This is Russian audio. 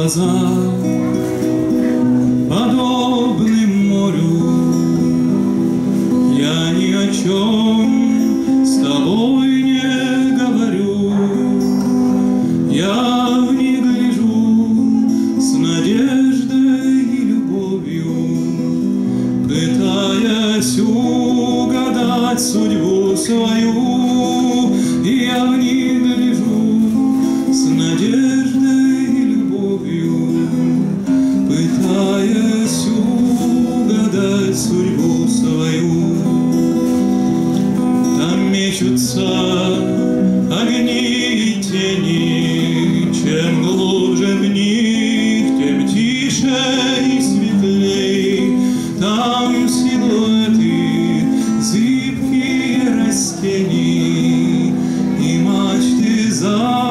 глаза подобны морю. Я ни о чем с тобой не говорю. Я в них гляжу с надеждой и любовью, пытаясь угадать судьбу свою. Я в них гляжу с надеждой и любовью, пытаясь угадать судьбу свою. Там мечутся огни и тени, чем глубже в них, тем тише и светлей. Там силуэты, зыбкие растений и мачты за